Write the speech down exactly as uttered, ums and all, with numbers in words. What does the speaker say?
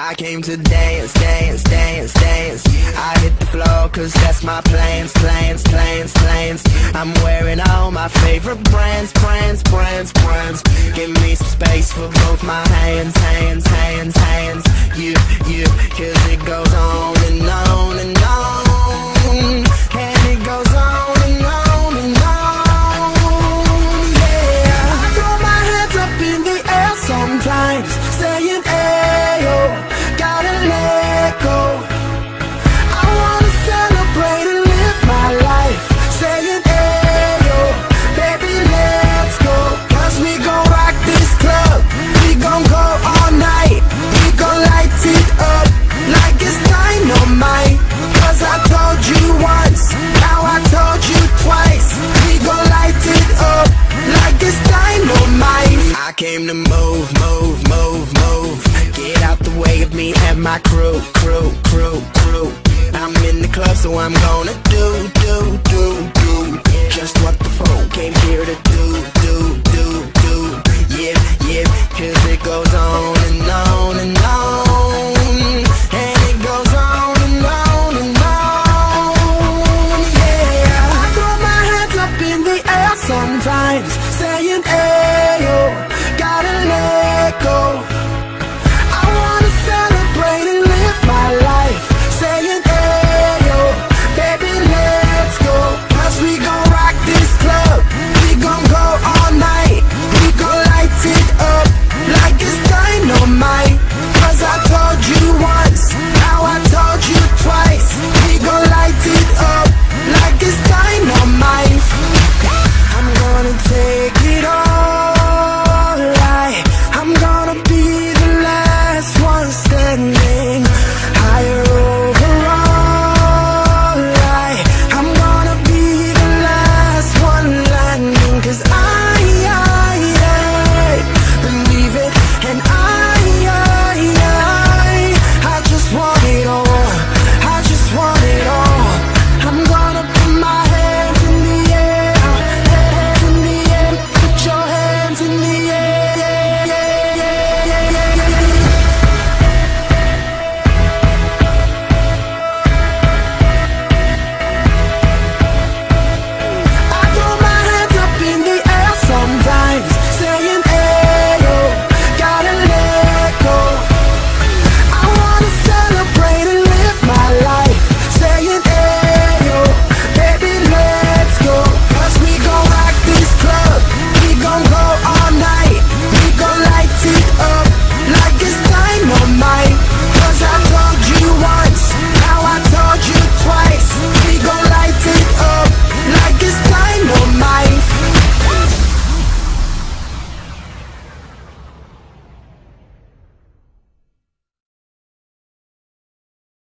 I came to dance, dance, dance, dance. I hit the floor cause that's my plans, plans, plans, plans. I'm wearing all my favorite brands, brands, brands, brands. Give me some space for both my hands, hands, hands, hands. You, you, cause it goes on and on and on. And it goes on and on and on, yeah. I throw my hands up in the air sometimes, saying ayo, gotta let go. I wanna celebrate and live my life, saying ayo, baby let's go. Cause we gon' rock this club, we gon' go all night. We gon' light it up like it's dynamite. Cause I told you once, now I told you twice. We gon' light it up like it's dynamite. I came to move, move, move, move. Get out the way of me and my crew, crew, crew, crew. I'm in the club so I'm gonna